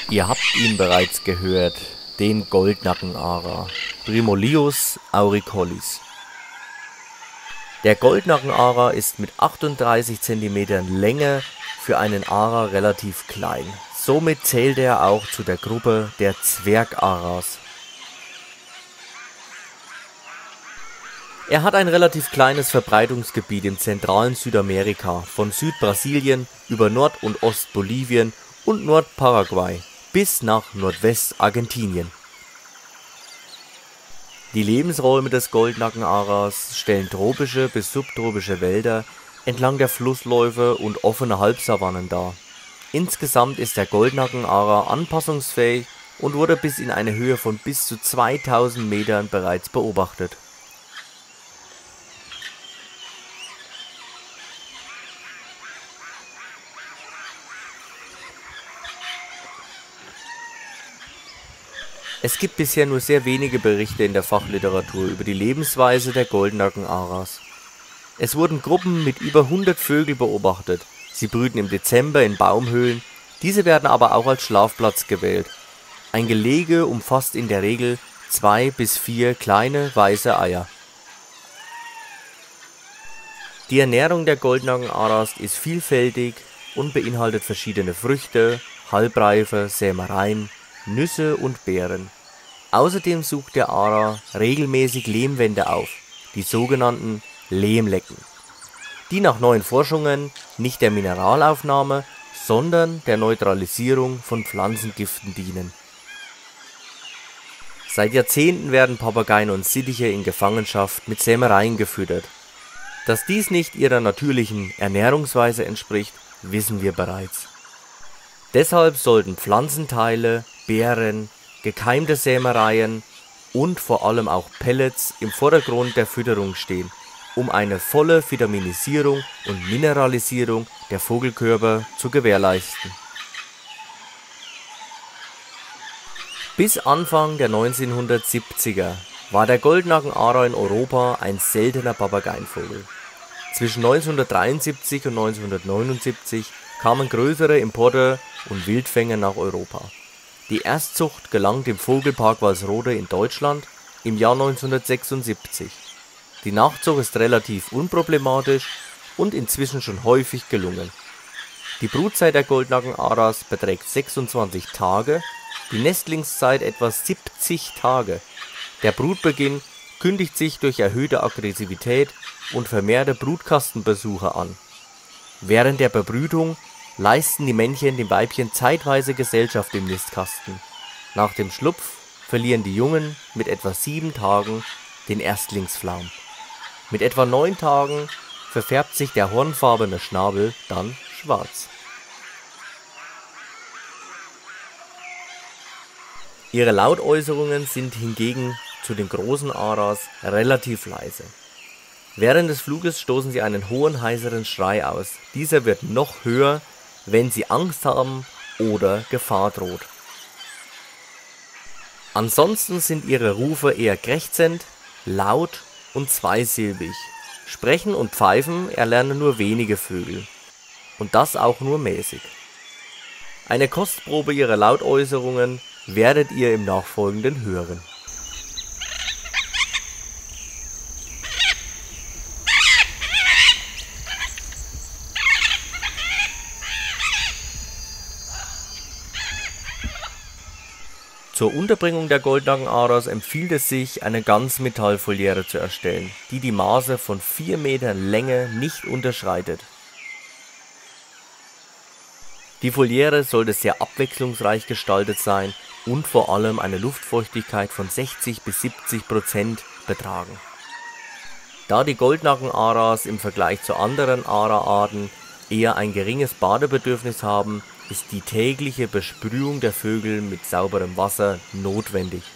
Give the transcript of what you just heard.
Ihr habt ihn bereits gehört, den Goldnackenara, Primolius auricollis. Der Goldnackenara ist mit 38 cm Länge für einen Ara relativ klein. Somit zählt er auch zu der Gruppe der Zwergaras. Er hat ein relativ kleines Verbreitungsgebiet im zentralen Südamerika, von Südbrasilien über Nord- und Ostbolivien und Nordparaguay bis nach Nordwestargentinien. Die Lebensräume des Goldnackenaras stellen tropische bis subtropische Wälder entlang der Flussläufe und offene Halbsavannen dar. Insgesamt ist der Goldnackenara anpassungsfähig und wurde bis in eine Höhe von bis zu 2000 Metern bereits beobachtet. Es gibt bisher nur sehr wenige Berichte in der Fachliteratur über die Lebensweise der Goldnackenaras. Es wurden Gruppen mit über 100 Vögeln beobachtet. Sie brüten im Dezember in Baumhöhlen, diese werden aber auch als Schlafplatz gewählt. Ein Gelege umfasst in der Regel 2 bis 4 kleine weiße Eier. Die Ernährung der Goldnackenaras ist vielfältig und beinhaltet verschiedene Früchte, Halbreife, Sämereien, Nüsse und Beeren. Außerdem sucht der Ara regelmäßig Lehmwände auf, die sogenannten Lehmlecken, die nach neuen Forschungen nicht der Mineralaufnahme, sondern der Neutralisierung von Pflanzengiften dienen. Seit Jahrzehnten werden Papageien und Sittiche in Gefangenschaft mit Sämereien gefüttert. Dass dies nicht ihrer natürlichen Ernährungsweise entspricht, wissen wir bereits. Deshalb sollten Pflanzenteile, Beeren, gekeimte Sämereien und vor allem auch Pellets im Vordergrund der Fütterung stehen, um eine volle Vitaminisierung und Mineralisierung der Vogelkörper zu gewährleisten. Bis Anfang der 1970er war der Goldnackenara in Europa ein seltener Papageienvogel. Zwischen 1973 und 1979 kamen größere Importe und Wildfänger nach Europa. Die Erstzucht gelang dem Vogelpark Walsrode in Deutschland im Jahr 1976. Die Nachzucht ist relativ unproblematisch und inzwischen schon häufig gelungen. Die Brutzeit der Goldnackenaras beträgt 26 Tage, die Nestlingszeit etwa 70 Tage. Der Brutbeginn kündigt sich durch erhöhte Aggressivität und vermehrte Brutkastenbesuche an. Während der Bebrütung leisten die Männchen dem Weibchen zeitweise Gesellschaft im Nistkasten. Nach dem Schlupf verlieren die Jungen mit etwa 7 Tagen den Erstlingsflaum. Mit etwa 9 Tagen verfärbt sich der hornfarbene Schnabel dann schwarz. Ihre Lautäußerungen sind hingegen zu den großen Aras relativ leise. Während des Fluges stoßen sie einen hohen, heiseren Schrei aus. Dieser wird noch höher, wenn sie Angst haben oder Gefahr droht. Ansonsten sind ihre Rufe eher krächzend, laut und zweisilbig. Sprechen und Pfeifen erlernen nur wenige Vögel. Und das auch nur mäßig. Eine Kostprobe ihrer Lautäußerungen werdet ihr im Nachfolgenden hören. Zur Unterbringung der Goldnackenaras empfiehlt es sich, eine Ganzmetallvoliere zu erstellen, die die Maße von 4 Metern Länge nicht unterschreitet. Die Voliere sollte sehr abwechslungsreich gestaltet sein und vor allem eine Luftfeuchtigkeit von 60 bis 70% betragen. Da die Goldnackenaras im Vergleich zu anderen Ara-Arten eher ein geringes Badebedürfnis haben, ist die tägliche Besprühung der Vögel mit sauberem Wasser notwendig